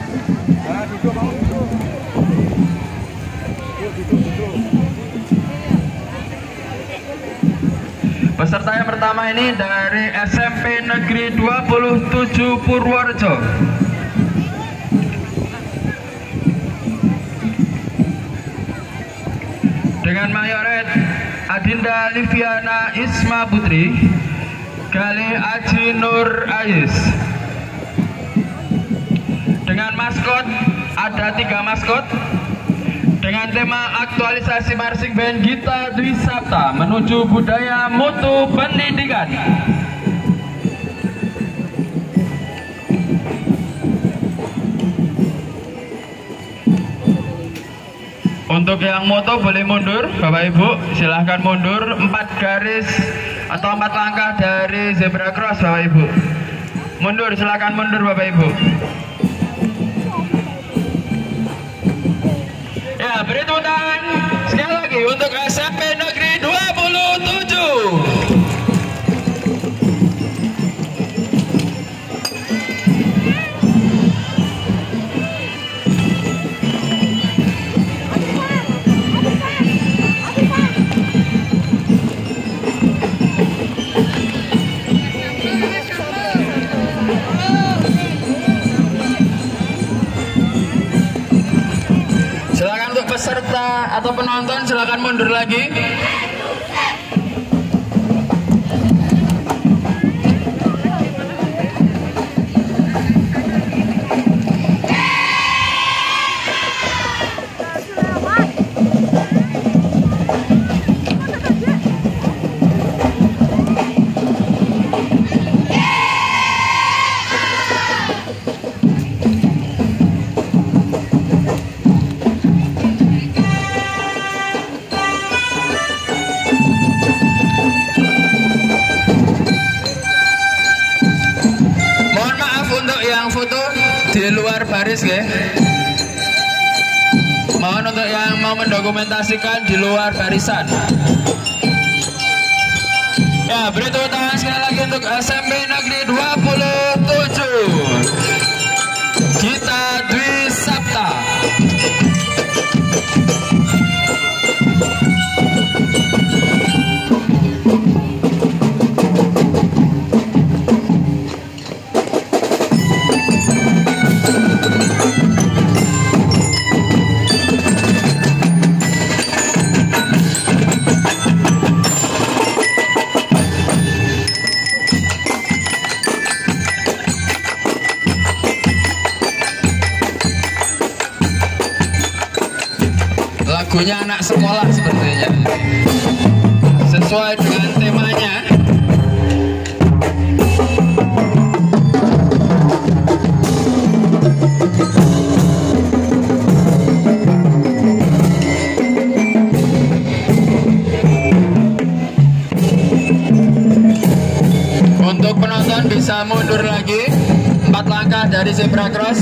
Peserta yang pertama ini dari SMP Negeri 27 Purworejo. Dengan mayoret Adinda Liviana Isma Putri, Gali Aji Nur Ais. Dengan maskot ada 3 maskot. Dengan tema aktualisasi marching band Gita Dwi Sapta menuju budaya mutu pendidikan. Untuk yang moto boleh mundur, Bapak Ibu, silahkan mundur 4 garis atau 4 langkah dari zebra cross, Bapak Ibu. Mundur, silahkan mundur, Bapak Ibu. Ya, beri tepuk tangan sekali lagi untuk SMP Negeri 27. Peserta atau penonton silakan mundur lagi. Di luar baris ya. Mohon untuk yang mau mendokumentasikan di luar barisan. Ya, beri tepuk tangan sekali lagi untuk SMP Negeri 27 Gita Dwi Sapta. Lagunya anak sekolah sepertinya, sesuai dengan temanya. Untuk penonton bisa mundur lagi 4 langkah dari zebra cross.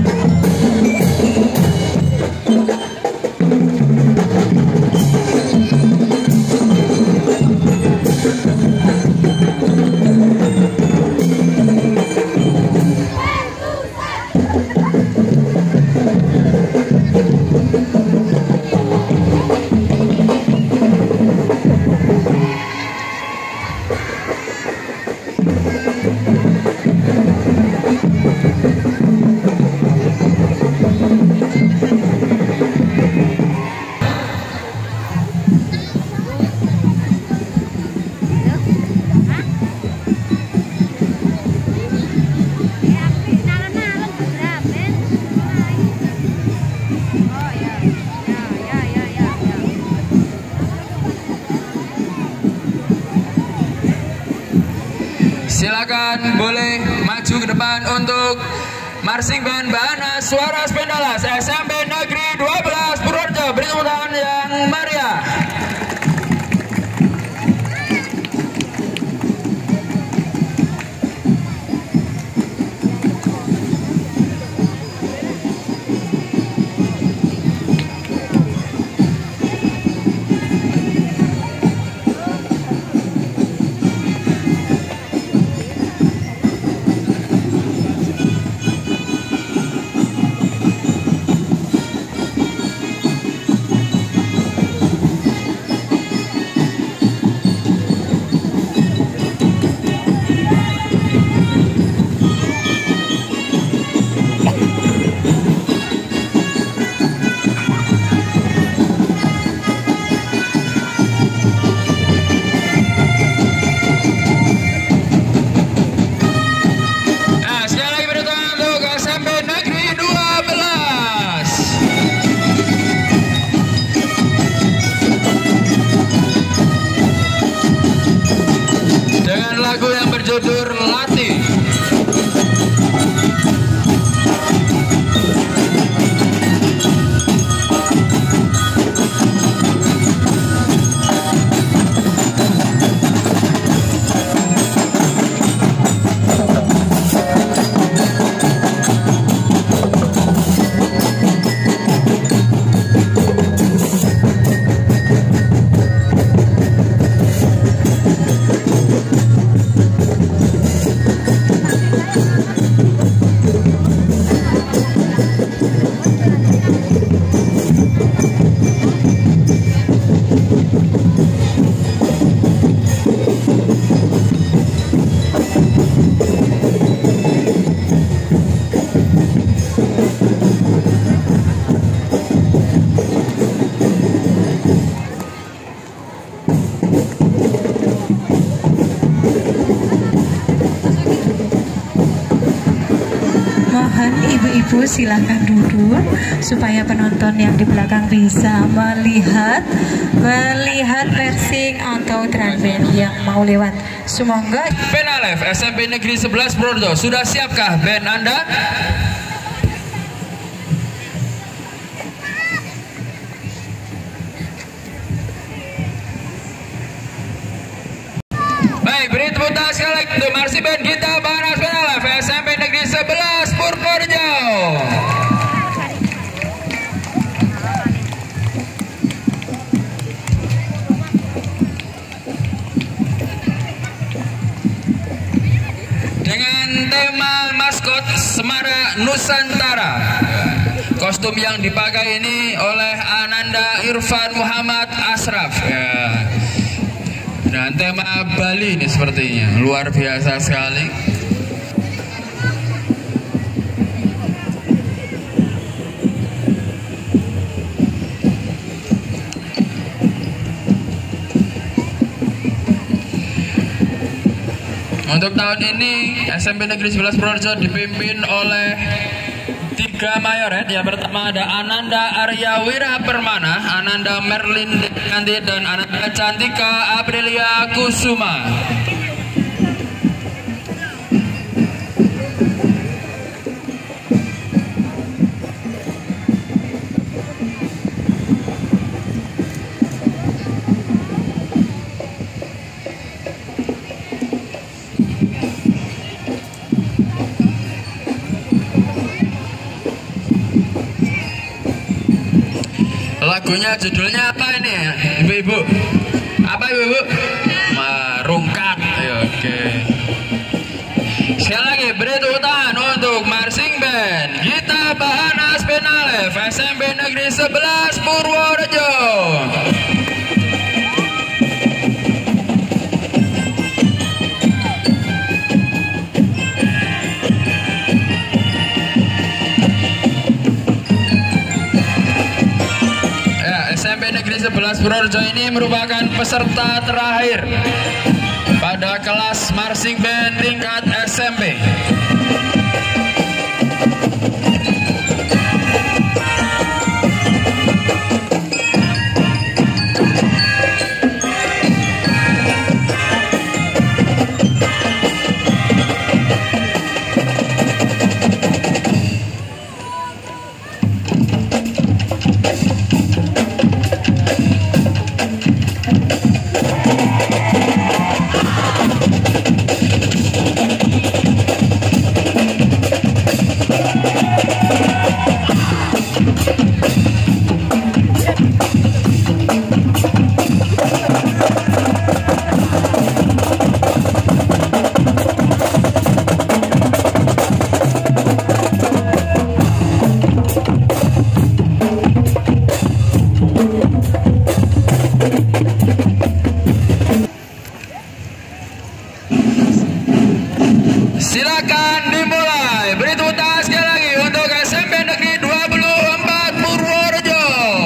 Silakan boleh maju ke depan untuk marching band Bahana Suara Spendalas SMP Negeri 12 Purworejo. Beri tepuk tangan yang meriah. Ibu silahkan duduk supaya penonton yang di belakang bisa melihat versing atau drum band yang mau lewat. Semoga Penalef SMP Negeri 11 Purworejo, sudah siapkah band Anda? Baik, beri tepuk tangan sekali lagi untuk Marsi Band Gita Banas Penalef SMP Negeri 11 Purworejo. Dengan tema maskot Semara Nusantara. Kostum yang dipakai ini oleh Ananda Irfan Muhammad Asraf. Ya. Dan tema Bali ini sepertinya luar biasa sekali. Untuk tahun ini SMP Negeri 11 Purworejo dipimpin oleh 3 mayoret. Yang pertama ada Ananda Arya Wira Permana, Ananda Merlin Dekanti, dan Ananda Cantika Aprilia Kusuma. Lagunya judulnya apa ini ya, ibu-ibu? Apa ibu-ibu? Marungkat. Oke. Sekali lagi beri tepuk tangan untuk Marching Band Gita Banas Penalef SMP Negeri 11 Purworejo. SMP Negeri 11 Purworejo ini merupakan peserta terakhir pada kelas marching band tingkat SMP. Silakan dimulai. Beri tepuk tangan sekali lagi untuk SMP Negeri 24 Purworejo.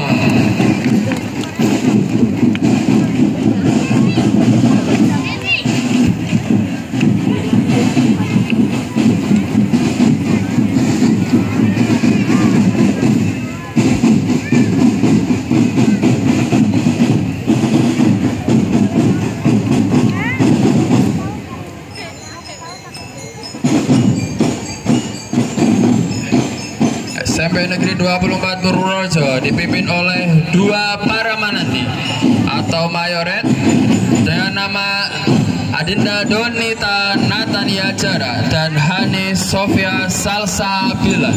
SMP Negeri 24 Purworejo dipimpin oleh 2 paramananti atau mayoret dengan nama Adinda Donita Natania Jara dan Hani Sofia Salsabila.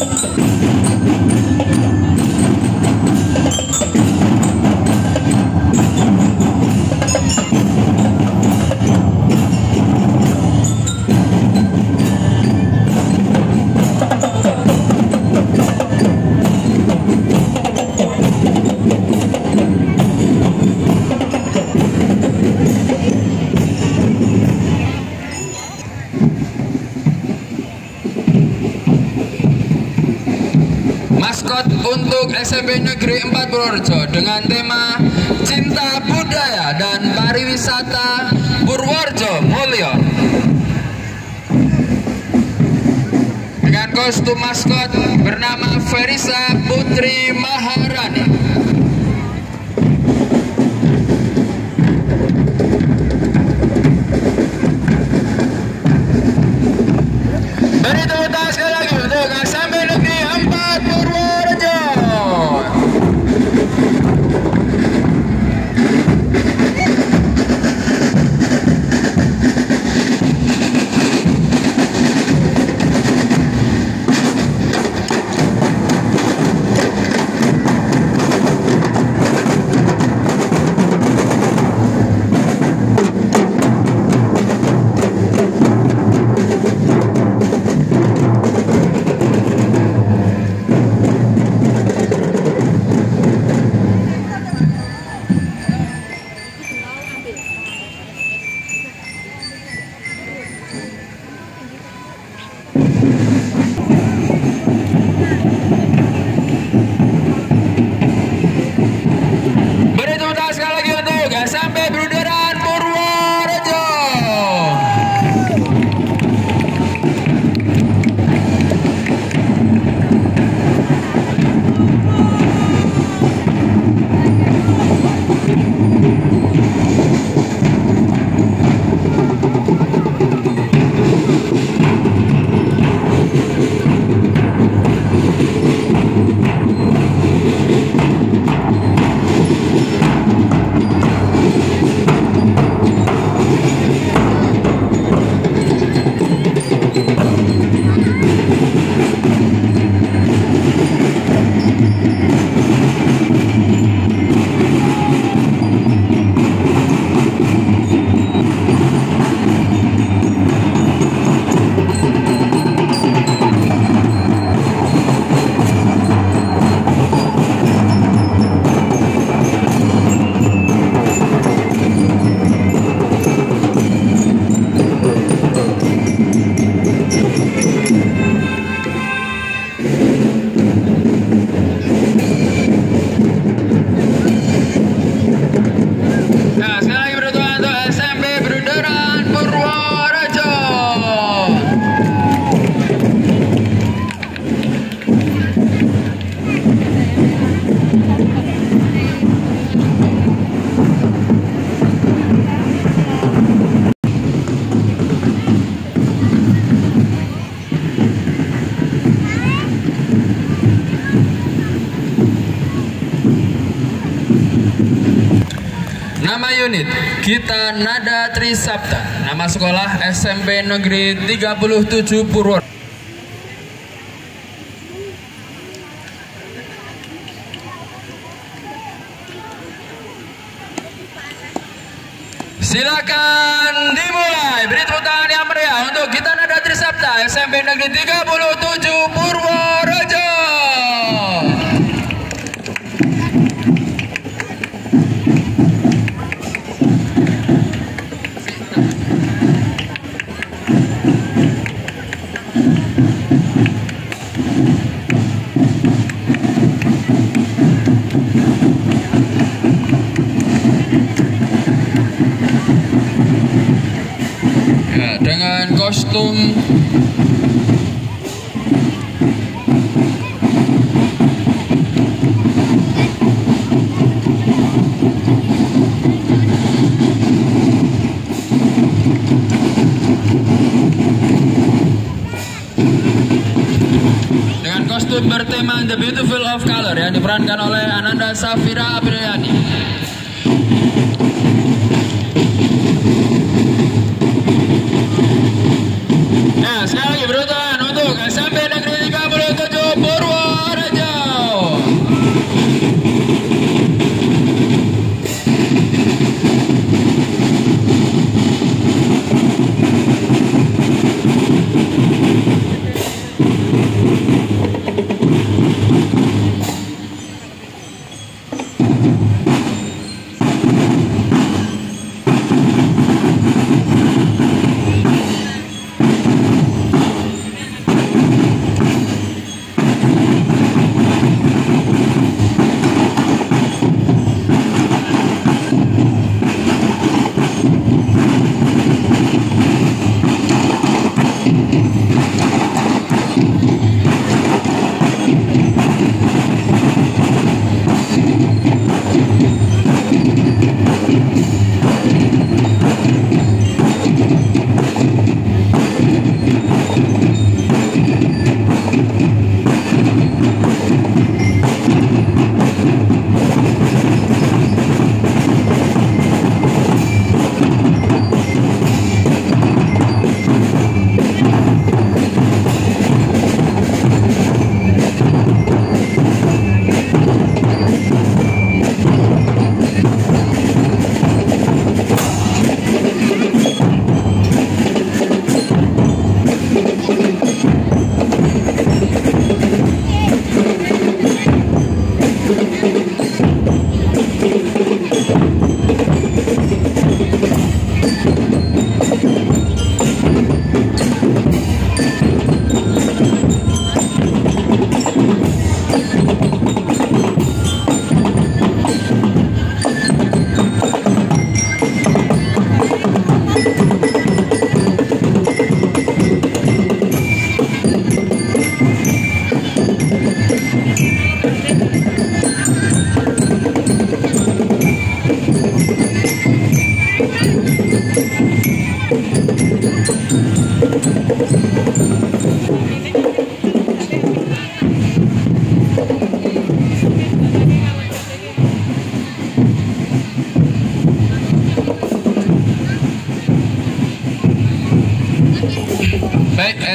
Maskot untuk SMP Negeri 4 Purworejo dengan tema Cinta Budaya dan Pariwisata Purworejo Mulyo. Dengan kostum maskot bernama Ferisa Putri Maharani. Beri tepuk tangan sekali lagi untuk SMP Negeri 4 Purworejo. Beri tepuk tangan sekali lagi untuk SMP Bruderan Purworejo. Nah, sekali lagi beri tepuk tangan untuk SMP Bruderan Purworejo. Nama unit Gita Nada Trisapta. Nama sekolah SMP Negeri 37 Purworejo. Silakan dimulai. Beri tepuk tangan yang meriah untuk Gita Nada Trisapta SMP Negeri 37 Purworejo. Ya, dengan kostum bertema The Beautiful of Color yang diperankan oleh Ananda Safira Apriyani. Nah, sekali lagi beri tangan untuk SMP Negeri 37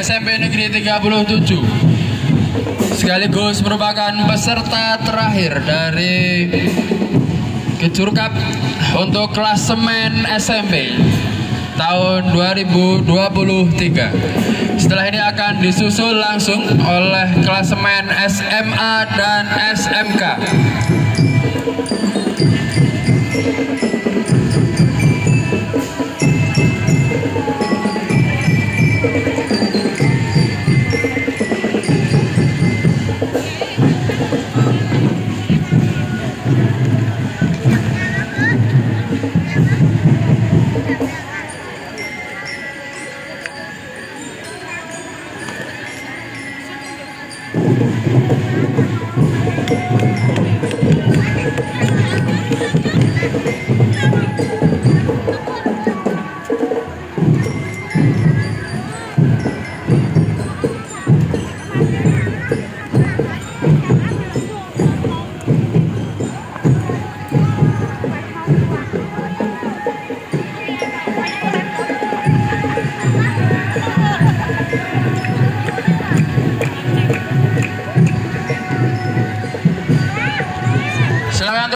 SMP Negeri 37 sekaligus merupakan peserta terakhir dari Kejurkap untuk klasemen SMP tahun 2023. Setelah ini akan disusul langsung oleh klasemen SMA dan SMK.